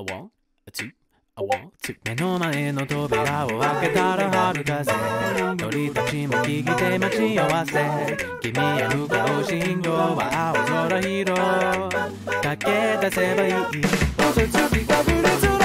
one, a two, a one, two 目の前の扉を開けたら春風鳥たちも聞いて待ち合わせ君へ向かう信号は青空広駆け出せばいい細月がぶれず